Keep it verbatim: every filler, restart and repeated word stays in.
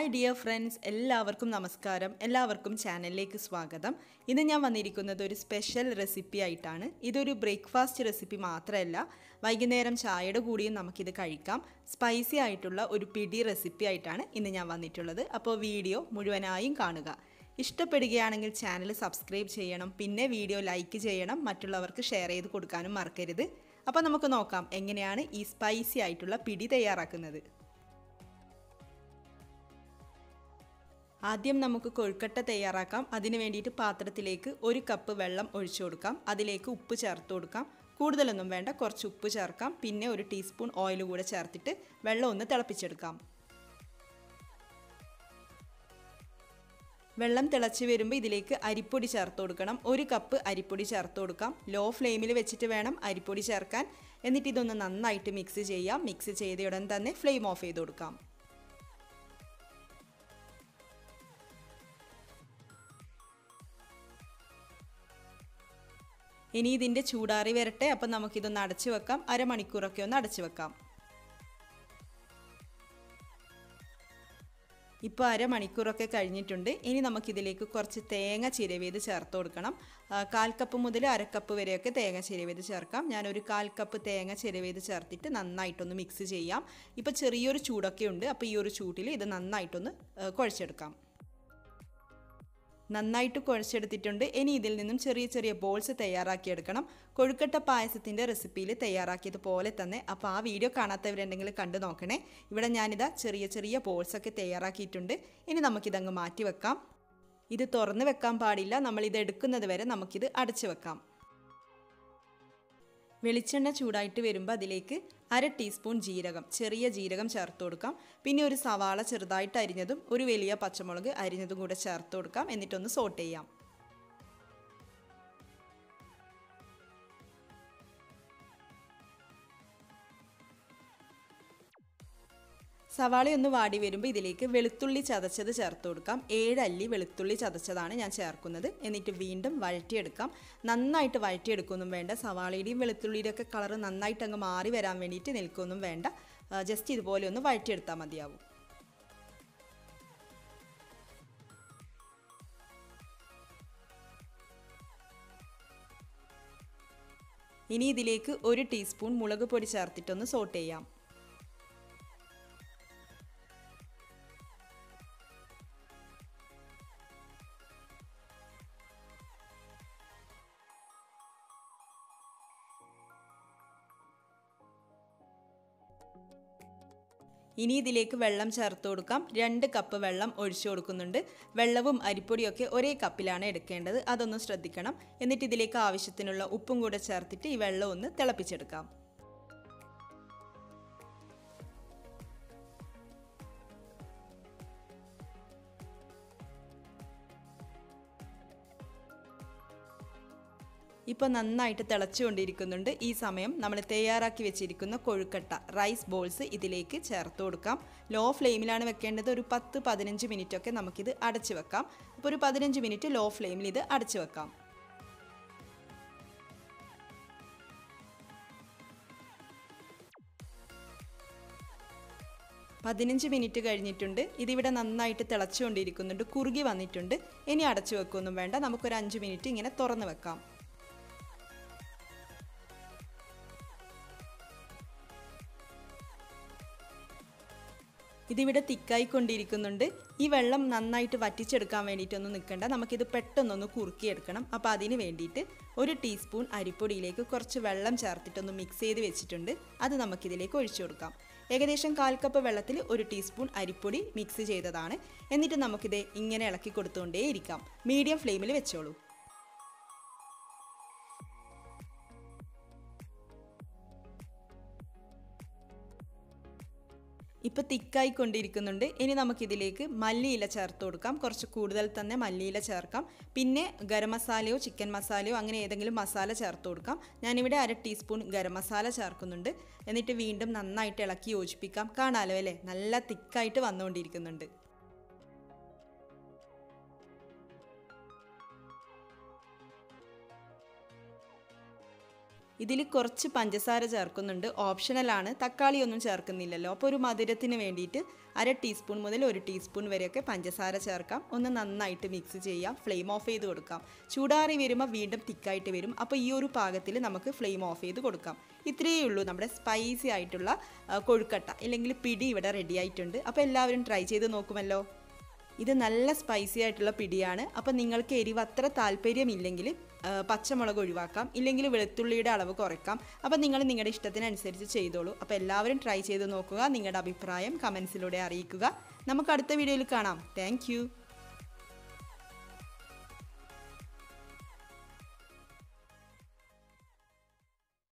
Hi dear friends, എല്ലാവർക്കും നമസ്കാരം. എല്ലാവർക്കും ചാനലിലേക്ക് സ്വാഗതം. ഇന്ന് ഞാൻ വന്നിരിക്കുന്നത് ഒരു സ്പെഷ്യൽ റെസിപ്പി ആയിട്ടാണ്. ഇതൊരു ബ്രേക്ക്ഫാസ്റ്റ് റെസിപ്പി മാത്രമല്ല, വൈകുന്നേരം ചായയുടെ കൂടിയും നമുക്കിത് കഴിക്കാം. സ്പൈസി ആയിട്ടുള്ള ഒരു പിടി റെസിപ്പി ആയിട്ടാണ് ഇന്ന് ഞാൻ വന്നിട്ടുള്ളത്. അപ്പോൾ വീഡിയോ മുഴുവനായും കാണുക. ഇഷ്ടപ്പെടുകയാണെങ്കിൽ ചാനൽ സബ്സ്ക്രൈബ് ചെയ്യണം, പിന്നെ വീഡിയോ ലൈക്ക് ചെയ്യണം, മറ്റുള്ളവർക്ക് ഷെയർ ചെയ്ത് കൊടുക്കാനും മറക്കരുത്. അപ്പോൾ നമുക്ക് നോക്കാം എങ്ങനെയാണ് ഈ സ്പൈസി ആയിട്ടുള്ള പിടി തയ്യാറാക്കുന്നത്. ആദ്യം നമുക്ക് കൊഴുക്കട്ട തയ്യാറാക്കാം. അതിന് വേണ്ടിയിട്ട് പാത്രത്തിലേക്ക് ഒരു കപ്പ് വെള്ളം ഒഴിച്ചു കൊടുക്കാം. അതിലേക്ക് ഉപ്പ് ചേർത്ത് കൊടുക്കാം. കൂടുതലൊന്നും വേണ്ട, കുറച്ച് ഉപ്പ് ചേർക്കാം. പിന്നെ ഒരു ടീസ്പൂൺ ഓയിൽ കൂടെ ചേർത്തിട്ട് വെള്ളം ഒന്ന് തിളപ്പിച്ചെടുക്കാം. വെള്ളം തിളച്ച് വരുമ്പോൾ ഇതിലേക്ക് അരിപ്പൊടി ചേർത്ത് കൊടുക്കണം. ഒരു കപ്പ് അരിപ്പൊടി ചേർത്ത് കൊടുക്കാം. ലോ ഫ്ലെയിമിൽ വെച്ചിട്ട് വേണം അരിപ്പൊടി ചേർക്കാൻ. എന്നിട്ട് ഇതൊന്ന് നന്നായിട്ട് മിക്സ് ചെയ്യാം. മിക്സ് ചെയ്ത ഉടൻ തന്നെ ഫ്ലെയിം ഓഫ് ചെയ്ത് കൊടുക്കാം. ഇനി ഇതിൻ്റെ ചൂടാറി വരട്ടെ. അപ്പം നമുക്കിതൊന്ന് അടച്ചു വെക്കാം. അരമണിക്കൂറൊക്കെ ഒന്ന് അടച്ചു വെക്കാം. ഇപ്പോൾ അരമണിക്കൂറൊക്കെ കഴിഞ്ഞിട്ടുണ്ട്. ഇനി നമുക്കിതിലേക്ക് കുറച്ച് തേങ്ങ ചിരവിയത് ചേർത്ത് കൊടുക്കണം. കാൽ കപ്പ് മുതൽ അരക്കപ്പ് വരെയൊക്കെ തേങ്ങ ചിരവിയത് ചേർക്കാം. ഞാനൊരു കാൽ കപ്പ് തേങ്ങ ചിരവിയത് ചേർത്തിട്ട് നന്നായിട്ടൊന്ന് മിക്സ് ചെയ്യാം. ഇപ്പോൾ ചെറിയൊരു ചൂടൊക്കെ ഉണ്ട്. അപ്പോൾ ഈ ഒരു ചൂടിൽ ഇത് നന്നായിട്ടൊന്ന് കുഴച്ചെടുക്കാം. നന്നായിട്ട് കുഴച്ചെടുത്തിട്ടുണ്ട്. ഇനി ഇതിൽ നിന്നും ചെറിയ ചെറിയ ബോൾസ് തയ്യാറാക്കിയെടുക്കണം. കൊഴുക്കട്ട പായസത്തിൻ്റെ റെസിപ്പിയിൽ തയ്യാറാക്കിയതുപോലെ തന്നെ. അപ്പോൾ ആ വീഡിയോ കാണാത്തവരുണ്ടെങ്കിൽ കണ്ടു നോക്കണേ. ഇവിടെ ഞാനിതാ ചെറിയ ചെറിയ ബോൾസൊക്കെ തയ്യാറാക്കിയിട്ടുണ്ട്. ഇനി നമുക്കിതങ്ങ് മാറ്റി വെക്കാം. ഇത് തുറന്ന് വെക്കാൻ പാടില്ല. നമ്മളിത് എടുക്കുന്നത് വരെ നമുക്കിത് അടച്ചു വെക്കാം. വെളിച്ചെണ്ണ ചൂടായിട്ട് വരുമ്പോൾ അതിലേക്ക് അര ടീസ്പൂൺ ജീരകം, ചെറിയ ജീരകം ചേർത്ത് കൊടുക്കാം. പിന്നെ ഒരു സവാള ചെറുതായിട്ട് അരിഞ്ഞതും ഒരു വലിയ പച്ചമുളക് അരിഞ്ഞതും കൂടെ ചേർത്ത് കൊടുക്കാം. എന്നിട്ടൊന്ന് സോട്ട് ചെയ്യാം. സവാളയൊന്ന് വാടി വരുമ്പോൾ ഇതിലേക്ക് വെളുത്തുള്ളി ചതച്ചത് ചേർത്ത് കൊടുക്കാം. ഏഴ് അല്ലി വെളുത്തുള്ളി ചതച്ചതാണ് ഞാൻ ചേർക്കുന്നത്. എന്നിട്ട് വീണ്ടും വഴറ്റിയെടുക്കാം. നന്നായിട്ട് വഴറ്റിയെടുക്കൊന്നും വേണ്ട. സവാളയുടെയും വെളുത്തുള്ളിയുടെ ഒക്കെ കളർ നന്നായിട്ട് അങ്ങ് മാറി വരാൻ വേണ്ടിയിട്ട് നിൽക്കൊന്നും വേണ്ട. ജസ്റ്റ് ഇതുപോലെ ഒന്ന് വഴറ്റിയെടുത്താൽ മതിയാവും. ഇനി ഇതിലേക്ക് ഒരു ടീസ്പൂൺ മുളക് പൊടി ചേർത്തിട്ടൊന്ന് സോട്ട് ചെയ്യാം. ഇനി ഇതിലേക്ക് വെള്ളം ചേർത്ത് കൊടുക്കാം. രണ്ട് കപ്പ് വെള്ളം ഒഴിച്ചു കൊടുക്കുന്നുണ്ട്. വെള്ളവും അരിപ്പൊടിയൊക്കെ ഒരേ കപ്പിലാണ് എടുക്കേണ്ടത്. അതൊന്ന് ശ്രദ്ധിക്കണം. എന്നിട്ട് ഇതിലേക്ക് ആവശ്യത്തിനുള്ള ഉപ്പും കൂടെ ചേർത്തിട്ട് ഈ വെള്ളം ഒന്ന് തിളപ്പിച്ചെടുക്കാം. ഇപ്പോൾ നന്നായിട്ട് തിളച്ചുകൊണ്ടിരിക്കുന്നുണ്ട്. ഈ സമയം നമ്മൾ തയ്യാറാക്കി വെച്ചിരിക്കുന്ന കൊഴുക്കട്ട റൈസ് ബോൾസ് ഇതിലേക്ക് ചേർത്ത് കൊടുക്കാം. ലോ ഫ്ലെയിമിലാണ് വെക്കേണ്ടത്. ഒരു പത്ത് പതിനഞ്ച് മിനിറ്റൊക്കെ നമുക്കിത് അടച്ചു വെക്കാം. അപ്പോൾ ഒരു പതിനഞ്ച് മിനിറ്റ് ലോ ഫ്ലെയിമിൽ ഇത് അടച്ചു വെക്കാം. പതിനഞ്ച് മിനിറ്റ് കഴിഞ്ഞിട്ടുണ്ട്. ഇതിവിടെ നന്നായിട്ട് തിളച്ചുകൊണ്ടിരിക്കുന്നുണ്ട്. കുറുകി വന്നിട്ടുണ്ട്. ഇനി അടച്ചു വെക്കൊന്നും വേണ്ട. നമുക്കൊരു അഞ്ച് മിനിറ്റ് ഇങ്ങനെ തുറന്ന് വെക്കാം. ഇതിവിടെ തിക്കായിക്കൊണ്ടിരിക്കുന്നുണ്ട്. ഈ വെള്ളം നന്നായിട്ട് വറ്റിച്ചെടുക്കാൻ വേണ്ടിയിട്ടൊന്നും നിൽക്കണ്ട. നമുക്കിത് പെട്ടെന്നൊന്ന് കുറുക്കിയെടുക്കണം. അപ്പോൾ അതിന് വേണ്ടിയിട്ട് ഒരു ടീസ്പൂൺ അരിപ്പൊടിയിലേക്ക് കുറച്ച് വെള്ളം ചേർത്തിട്ടൊന്ന് മിക്സ് ചെയ്ത് വെച്ചിട്ടുണ്ട്. അത് നമുക്കിതിലേക്ക് ഒഴിച്ചു കൊടുക്കാം. ഏകദേശം കാൽ കപ്പ് വെള്ളത്തിൽ ഒരു ടീസ്പൂൺ അരിപ്പൊടി മിക്സ് ചെയ്തതാണ്. എന്നിട്ട് നമുക്കിത് ഇങ്ങനെ ഇളക്കി കൊടുത്തുകൊണ്ടേ ഇരിക്കാം. മീഡിയം ഫ്ലെയിമിൽ വെച്ചോളൂ. ഇപ്പോൾ തിക്കായിക്കൊണ്ടിരിക്കുന്നുണ്ട്. ഇനി നമുക്കിതിലേക്ക് മല്ലിയില ചേർത്ത് കൊടുക്കാം. കുറച്ച് കൂടുതൽ തന്നെ മല്ലിയില ചേർക്കാം. പിന്നെ ഗരം മസാലയോ ചിക്കൻ മസാലയോ അങ്ങനെ ഏതെങ്കിലും മസാല ചേർത്ത് കൊടുക്കാം. ഞാനിവിടെ അര ടീസ്പൂൺ ഗരം മസാല ചേർക്കുന്നുണ്ട്. എന്നിട്ട് വീണ്ടും നന്നായിട്ട് ഇളക്കി യോജിപ്പിക്കാം. കാണാലോ അല്ലേ, നല്ല തിക്കായിട്ട് വന്നുകൊണ്ടിരിക്കുന്നുണ്ട്. ഇതിൽ കുറച്ച് പഞ്ചസാര ചേർക്കുന്നുണ്ട്, ഓപ്ഷണലാണ്, തക്കാളിയൊന്നും ചേർക്കുന്നില്ലല്ലോ. അപ്പോൾ ഒരു മധുരത്തിന് വേണ്ടിയിട്ട് അര ടീസ്പൂൺ മുതൽ ഒരു ടീസ്പൂൺ വരെയൊക്കെ പഞ്ചസാര ചേർക്കാം. ഒന്ന് നന്നായിട്ട് മിക്സ് ചെയ്യാം, ഫ്ലെയിം ഓഫ് ചെയ്ത് കൊടുക്കാം. ചൂടാറി വരുമ്പോൾ വീണ്ടും തിക്കായിട്ട് വരും. അപ്പോൾ ഈ ഒരു പാകത്തിൽ നമുക്ക് ഫ്ലെയിം ഓഫ് ചെയ്ത് കൊടുക്കാം. ഇത്രയേ ഉള്ളൂ നമ്മുടെ സ്പൈസി ആയിട്ടുള്ള കൊഴുക്കട്ട അല്ലെങ്കിൽ പിടി ഇവിടെ റെഡി ആയിട്ടുണ്ട്. അപ്പോൾ എല്ലാവരും ട്രൈ ചെയ്ത് നോക്കുമല്ലോ. ഇത് നല്ല സ്പൈസി ആയിട്ടുള്ള പിടിയാണ്. അപ്പോൾ നിങ്ങൾക്ക് എരിവ് അത്ര താല്പര്യമില്ലെങ്കിൽ പച്ചമുളക് ഒഴിവാക്കാം, ഇല്ലെങ്കിൽ വെളുത്തുള്ളിയുടെ അളവ് കുറയ്ക്കാം. അപ്പോൾ നിങ്ങൾ നിങ്ങളുടെ ഇഷ്ടത്തിനനുസരിച്ച് ചെയ്തോളൂ. അപ്പോൾ എല്ലാവരും ട്രൈ ചെയ്ത് നോക്കുക. നിങ്ങളുടെ അഭിപ്രായം കമൻസിലൂടെ അറിയിക്കുക. നമുക്ക് അടുത്ത വീഡിയോയിൽ കാണാം. താങ്ക്